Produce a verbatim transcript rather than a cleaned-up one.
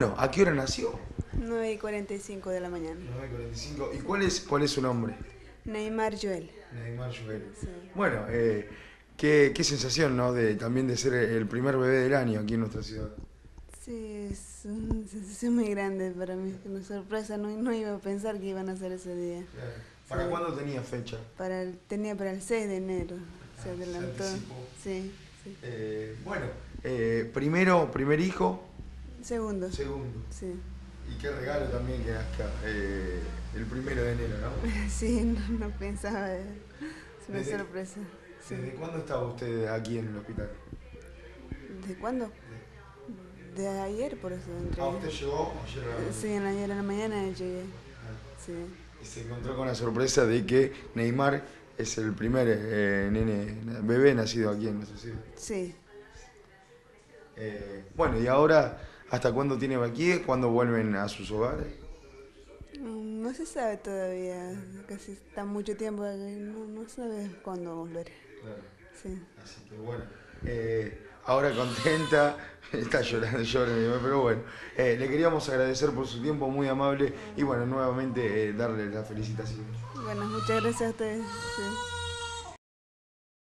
Bueno, ¿a qué hora nació? nueve y cuarenta y cinco de la mañana. nueve y cuarenta y cinco. ¿Y cuál es, cuál es su nombre? Neymar Joel. Neymar Joel. Sí. Bueno, eh, qué, qué sensación, ¿no? De, también de ser el primer bebé del año aquí en nuestra ciudad. Sí, es una sensación muy grande para mí, una sorpresa, no, no iba a pensar que iban a hacer ese día. Claro. ¿Para Sí. cuándo tenía fecha? Para el, tenía para el seis de enero, se Ah, adelantó. se anticipó. Sí, sí. Eh, bueno, eh, primero, primer hijo, Segundo. segundo. Sí. Y qué regalo también que nazca eh, el primero de enero, ¿no? Sí, no, no pensaba, es una ¿Desde, sorpresa. Sí. ¿Desde cuándo estaba usted aquí en el hospital? ¿De cuándo? De ayer, por eso entré. Ah, usted llegó ayer a la mañana. Sí, en ayer a la mañana llegué. Ah. Sí. Y se encontró con la sorpresa de que Neymar es el primer eh, nene, bebé nacido aquí en nuestra ciudad. Sí. Eh, bueno, y ahora, ¿hasta cuándo tiene aquí? ¿Cuándo vuelven a sus hogares? Mm, No se sabe todavía, casi está mucho tiempo aquí, no, no sabe cuándo volver. Claro. Sí. Así que bueno, eh, ahora contenta, está llorando, llorando, pero bueno, eh, le queríamos agradecer por su tiempo, muy amable, y bueno, nuevamente eh, darle las felicitaciones. Bueno, muchas gracias a ustedes. Sí.